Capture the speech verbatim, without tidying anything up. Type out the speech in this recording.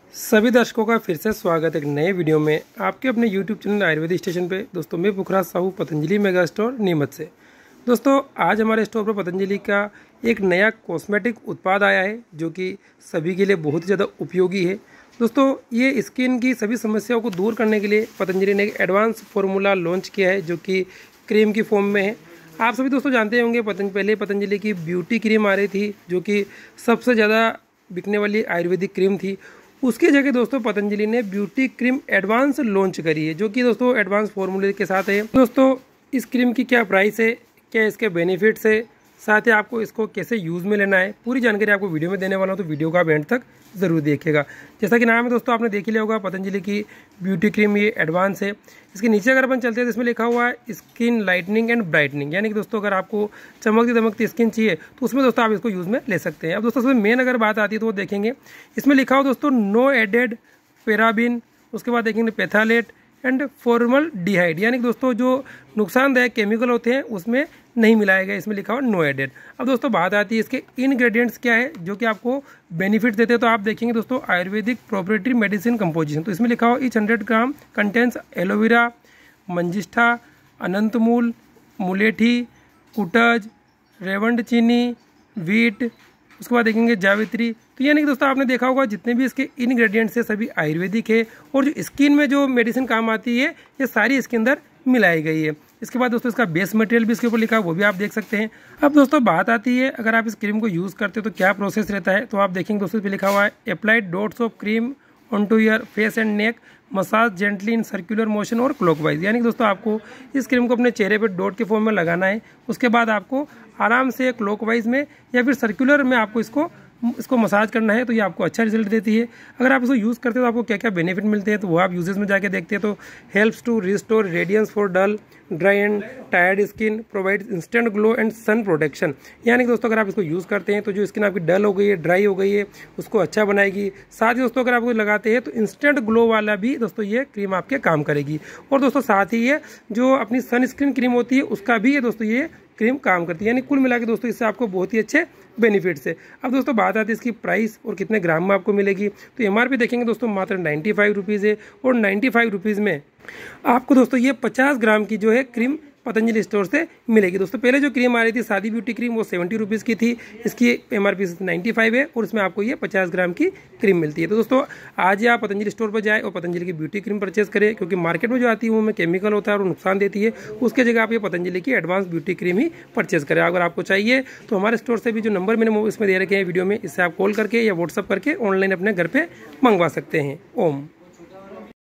सभी दर्शकों का फिर से स्वागत है एक नए वीडियो में आपके अपने यूट्यूब चैनल आयुर्वेदिक स्टेशन पे। दोस्तों मैं पुखराज साहू पतंजलि मेगा स्टोर नीमच से। दोस्तों आज हमारे स्टोर पर पतंजलि का एक नया कॉस्मेटिक उत्पाद आया है जो कि सभी के लिए बहुत ही ज़्यादा उपयोगी है। दोस्तों ये स्किन की सभी समस्याओं को दूर करने के लिए पतंजलि ने एक एडवांस फार्मूला लॉन्च किया है जो कि क्रीम की फॉर्म में है। आप सभी दोस्तों जानते होंगे पतंज पहले पतंजलि की ब्यूटी क्रीम आ रही थी जो कि सबसे ज़्यादा बिकने वाली आयुर्वेदिक क्रीम थी। उसकी जगह दोस्तों पतंजलि ने ब्यूटी क्रीम एडवांस लॉन्च करी है जो कि दोस्तों एडवांस फार्मूले के साथ है। दोस्तों इस क्रीम की क्या प्राइस है, क्या इसके बेनिफिट्स है, साथ ही आपको इसको कैसे यूज़ में लेना है, पूरी जानकारी आपको वीडियो में देने वाला हूँ, तो वीडियो का आप एंड तक ज़रूर देखिएगा। जैसा कि नाम है दोस्तों आपने देख ही लिया होगा पतंजलि की ब्यूटी क्रीम, ये एडवांस है। इसके नीचे अगर अपन चलते हैं तो इसमें लिखा हुआ है स्किन लाइटनिंग एंड ब्राइटनिंग, यानी कि दोस्तों अगर आपको चमकती दमकती स्किन चाहिए तो उसमें दोस्तों आप इसको यूज़ में ले सकते हैं। अब दोस्तों इसमें मेन अगर बात आती है तो वो देखेंगे इसमें लिखा हो दोस्तों नो एडेड पेराबिन, उसके बाद देखेंगे पेथालेट एंड फॉर्मल डिहाइड, यानी कि दोस्तों जो नुकसानदायक केमिकल होते हैं उसमें नहीं मिलाया गया, इसमें लिखा हुआ नो एडेड। अब दोस्तों बात आती है इसके इंग्रेडिएंट्स क्या है जो कि आपको बेनिफिट देते हैं। तो आप देखेंगे दोस्तों आयुर्वेदिक प्रोप्रिएटरी मेडिसिन कंपोजिशन, तो इसमें लिखा हुआ each hundred gram contains aloe vera, मंजिष्ठा, अनंतमूल, मुलेठी, कुटज, रेवंड चीनी, वीट, उसके बाद देखेंगे जावित्री। तो यानी कि दोस्तों आपने देखा होगा जितने भी इसके इंग्रेडिएंट्स है सभी आयुर्वेदिक है और जो स्किन में जो मेडिसिन काम आती है ये सारी इसके अंदर मिलाई गई है। इसके बाद दोस्तों इसका बेस मटेरियल भी इसके ऊपर लिखा है, वो भी आप देख सकते हैं। अब दोस्तों बात आती है अगर आप इस क्रीम को यूज़ करते हो तो क्या प्रोसेस रहता है, तो आप देखेंगे दोस्तों इस पर लिखा हुआ है applied dots of cream on to your face and neck, massage gently in circular motion और क्लॉकवाइज, यानी कि दोस्तों आपको इस क्रीम को अपने चेहरे पर डॉट के फॉर्म में लगाना है। उसके बाद आपको आराम से क्लॉकवाइज में या फिर सर्कुलर में आपको इसको इसको मसाज करना है, तो ये आपको अच्छा रिजल्ट देती है। अगर आप इसको यूज़ करते हो तो आपको क्या क्या बेनिफिट मिलते हैं तो वो आप यूजेस में जाके देखते हैं। तो helps to restore radiance for dull dry and tired skin, provide instant glow and sun protection, यानी कि दोस्तों अगर आप इसको यूज़ करते हैं तो जो स्किन आपकी डल हो गई है, ड्राई हो गई है, उसको अच्छा बनाएगी। साथ ही दोस्तों अगर आप लगाते हैं तो इंस्टेंट ग्लो वाला भी दोस्तों ये क्रीम आपके काम करेगी। और दोस्तों साथ ही ये जो अपनी सन स्क्रीन क्रीम होती है उसका भी ये दोस्तों ये क्रीम काम करती है, यानी कुल मिला के दोस्तों इससे आपको बहुत ही अच्छे बेनिफिट्स है। अब दोस्तों बात आती है इसकी प्राइस और कितने ग्राम में आपको मिलेगी, तो एमआरपी देखेंगे दोस्तों मात्र नाइन्टी फाइव रुपीज़ है और नाइन्टी फाइव रुपीज़ में आपको दोस्तों ये पचास ग्राम की जो है क्रीम पतंजलि स्टोर से मिलेगी। दोस्तों पहले जो क्रीम आ रही थी सादी ब्यूटी क्रीम वो सेवेंटी रुपीज़ की थी, इसकी एमआरपी नाइन्टी फाइव है और इसमें आपको ये पचास ग्राम की क्रीम मिलती है। तो दोस्तों आज ही आप पतंजलि स्टोर पर जाए और पतंजलि की ब्यूटी क्रीम परचेज करें, क्योंकि मार्केट में जो आती है वो में केमिकल होता है और नुकसान देती है। उसके जगह आप ये पतंजलि की एडवांस ब्यूटी क्रीम ही परचेज करें। अगर आपको चाहिए तो हमारे स्टोर से भी जो नंबर मैंने इसमें दे रखे हैं वीडियो में, इससे आप कॉल करके या व्हाट्सअप करके ऑनलाइन अपने घर पर मंगवा सकते हैं। ओम।